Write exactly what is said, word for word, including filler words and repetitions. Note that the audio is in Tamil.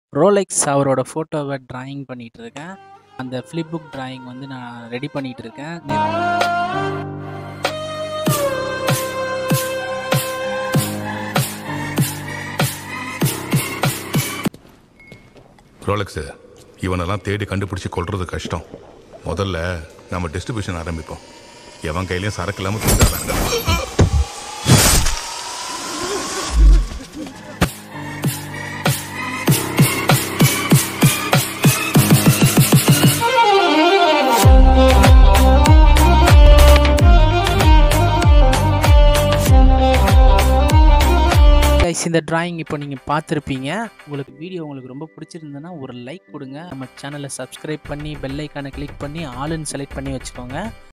ரோலெக்ஸ் அவரோட ஃபோட்டோவ டிராயிங் பண்ணிட்டு இருக்கேன். அந்த ஃபிளிப்புக் டிராயிங் வந்து நான் ரெடி பண்ணிட்டு இருக்கேன். ரோலெக்ஸு இவனெல்லாம் தேடி கண்டுபிடிச்சி கொள்றது கஷ்டம். முதல்ல நம்ம டிஸ்ட்ரிபியூஷன் ஆரம்பிப்போம். எவன் கையிலையும் சரக்கு இல்லாமல் தூண்டாதாங்க. இந்த டிராயிங் இப்போ நீங்கள் பார்த்துருப்பீங்க. உங்களுக்கு வீடியோ உங்களுக்கு ரொம்ப பிடிச்சிருந்ததுன்னா ஒரு லைக் கொடுங்க. நம்ம சேனலை சப்ஸ்கிரைப் பண்ணி பெல் ஐக்கானை கிளிக் பண்ணி ஆல்னு செலக்ட் பண்ணி வச்சுக்கோங்க.